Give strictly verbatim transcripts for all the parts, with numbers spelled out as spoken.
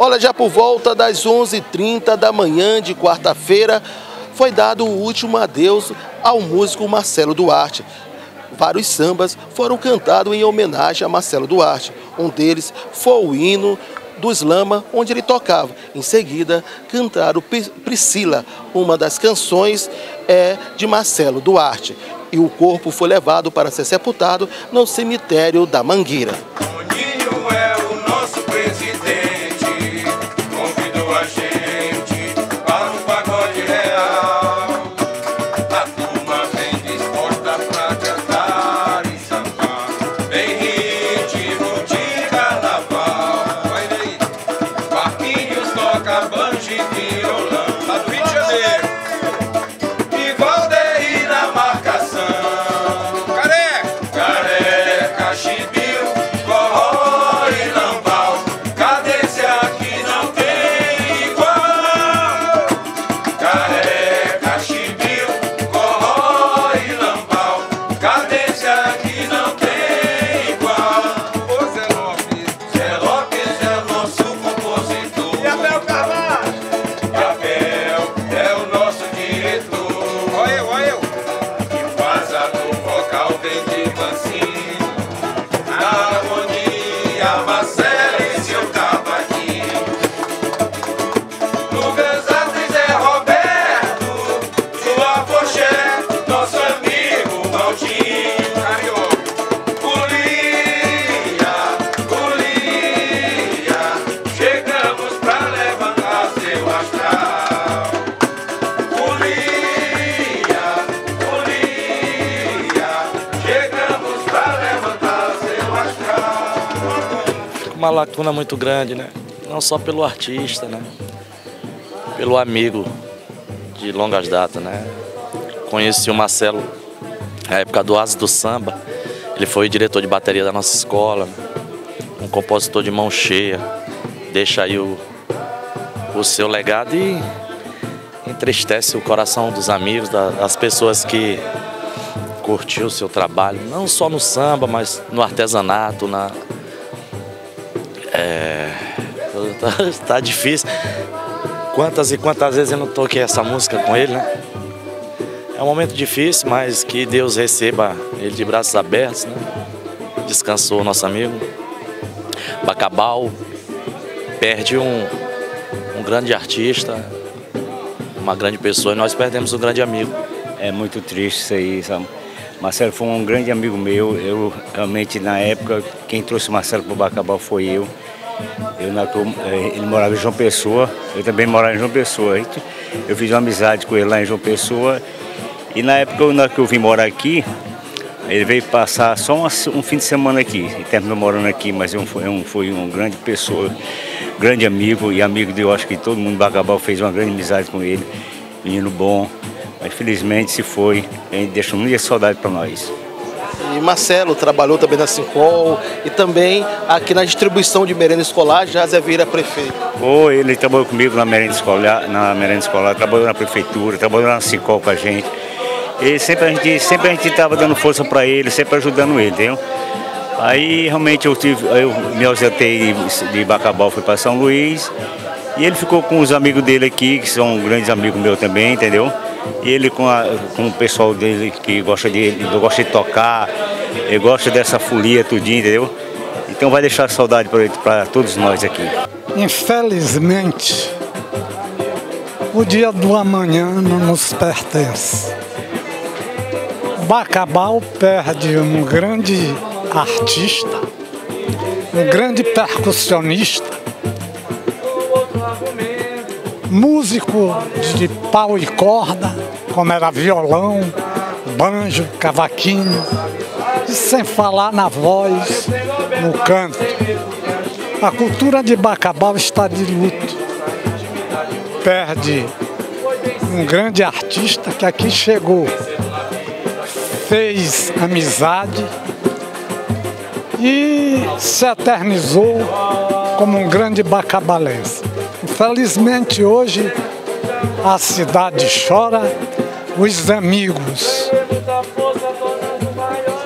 Olha, já por volta das onze e trinta da manhã de quarta-feira, foi dado o último adeus ao músico Marcelo Duarte. Vários sambas foram cantados em homenagem a Marcelo Duarte. Um deles foi o hino do Slama, onde ele tocava. Em seguida, cantaram Priscila, uma das canções é de Marcelo Duarte. E o corpo foi levado para ser sepultado no cemitério da Mangueira. Toninho é o nosso presidente, convidou a gente para um pagode real. A turma vem disposta para cantar e sambar, em ritmo de carnaval. Olha aí, Marquinhos toca banjo e violão, lá do Rio de Janeiro. E Valdeir na marcação. Careca, careca, chibio, forró e lambal, cadência que não tem igual. Careca, chibio, forró e lambal, cadência que não tem igual. Ô Zé Lopes, Zé Lopes é o nosso compositor. E Abel Carvalho? Abel é o nosso diretor. Olha eu, olha eu. Que faz a do vocal bem de mansinho, na harmonia, Marcelo e seu cavaquinho. No Gansato e Zé Roberto, no Afoxé, nosso amigo Maldinho. Carioca. Folia, folia, chegamos pra levantar seu astral. Folia, folia, chegamos pra levantar seu astral. Uma lacuna muito grande, né? Não só pelo artista, né? Pelo amigo de longas datas, né? Conheci o Marcelo na época do Asa do Samba. Ele foi diretor de bateria da nossa escola, né? Um compositor de mão cheia. Deixa aí o, o seu legado e entristece o coração dos amigos, da- das pessoas que curtiu o seu trabalho, não só no samba, mas no artesanato, na É, tá, tá difícil. Quantas e quantas vezes eu não toquei essa música com ele, né? É um momento difícil, mas que Deus receba ele de braços abertos, né? Descansou o nosso amigo. Bacabal perde um, um grande artista, uma grande pessoa, e nós perdemos um grande amigo. É muito triste isso aí, sabe? Marcelo foi um grande amigo meu. Eu realmente, na época, quem trouxe o Marcelo para o Bacabal foi eu. eu na, ele morava em João Pessoa, eu também morava em João Pessoa. Eu fiz uma amizade com ele lá em João Pessoa. E na época na que eu vim morar aqui, ele veio passar só um, um fim de semana aqui. E terminou morando aqui, mas eu, foi, um, foi uma grande pessoa, grande amigo e amigo de, eu acho que todo mundo do Bacabal fez uma grande amizade com ele. Menino bom. Mas felizmente se foi, a gente deixou muita saudade para nós. E Marcelo trabalhou também na Sincol e também aqui na distribuição de merenda escolar, já Zé Vieira prefeito. Ou ele trabalhou comigo na merenda escolar, na merenda escolar, trabalhou na prefeitura, trabalhou na Sincol com a gente. E sempre a gente sempre a gente estava dando força para ele, sempre ajudando ele, entendeu? Aí realmente eu tive, eu me ausentei de Bacabal, fui para São Luís, e ele ficou com os amigos dele aqui, que são grandes amigos meus também, entendeu? E ele com, a, com o pessoal dele que gosta de, gosta de tocar, ele gosta dessa folia tudinho, entendeu? Então vai deixar saudade para todos nós aqui. Infelizmente, o dia do amanhã não nos pertence. Bacabal perde um grande artista, um grande percussionista, músico de pau e corda, como era violão, banjo, cavaquinho, e sem falar na voz, no canto. A cultura de Bacabal está de luto. Perde um grande artista que aqui chegou, fez amizade e se eternizou como um grande bacabalense. Infelizmente hoje a cidade chora, os amigos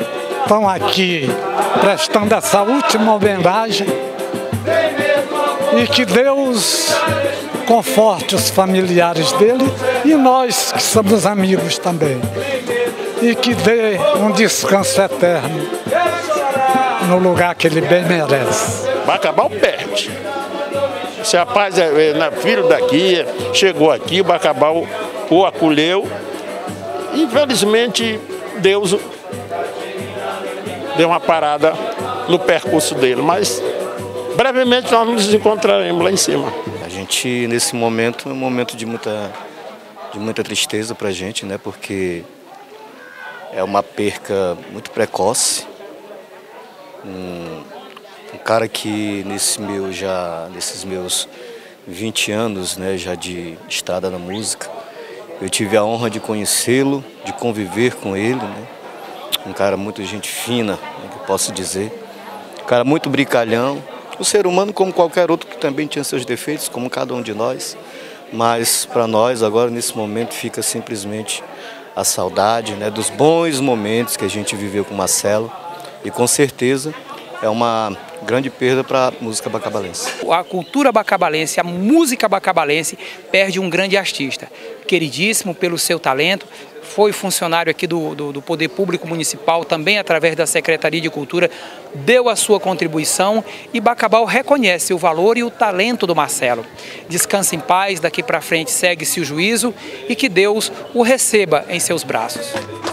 estão aqui prestando essa última homenagem e que Deus conforte os familiares dele e nós que somos amigos também. E que dê um descanso eterno no lugar que ele bem merece. Bacabal perde. Esse rapaz é, é filho daqui, chegou aqui, o Bacabal o acolheu. Infelizmente, Deus deu uma parada no percurso dele, mas brevemente nós nos encontraremos lá em cima. A gente, nesse momento, é um momento de muita, de muita tristeza para a gente, né? Porque é uma perca muito precoce. Um, um cara que nesse meu já, nesses meus vinte anos, né, já de estrada na música, eu tive a honra de conhecê-lo, de conviver com ele, né? Um cara muito gente fina, né, que eu posso dizer. Um cara muito brincalhão. Um ser humano como qualquer outro que também tinha seus defeitos, como cada um de nós. Mas para nós agora, nesse momento, fica simplesmente a saudade, né, dos bons momentos que a gente viveu com o Marcelo. E com certeza é uma grande perda para a música bacabalense. A cultura bacabalense, a música bacabalense perde um grande artista, queridíssimo pelo seu talento, foi funcionário aqui do, do, do Poder Público Municipal, também através da Secretaria de Cultura, deu a sua contribuição e Bacabal reconhece o valor e o talento do Marcelo. Descanse em paz, daqui para frente segue-se o juízo e que Deus o receba em seus braços.